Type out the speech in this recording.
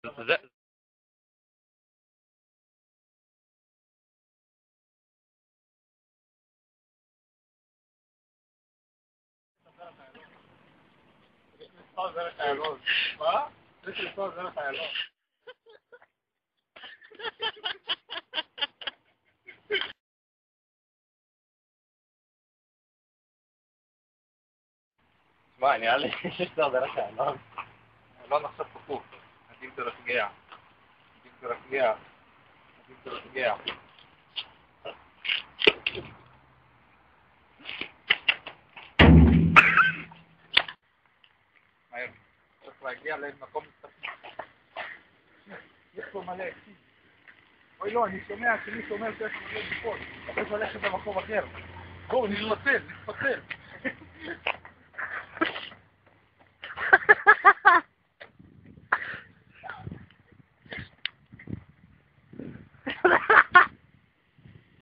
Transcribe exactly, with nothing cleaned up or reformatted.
זה... מספר דרך איילון. מה? יש מספר דרך איילון. מה, נראה לי שיש מספר דרך איילון. איילון עכשיו פקוק. עדיף תרפגע. עדיף תרפגע. עדיף תרפגע. מהר. צריך להגיע למקום מסתפק. יש פה מלא עצים. אוי לא, אני שומע שמי שאומר שיש מלא בדיקות. צריך ללכת למקום אחר. בואו, נתפצל, נתפצל. Ha ha ha!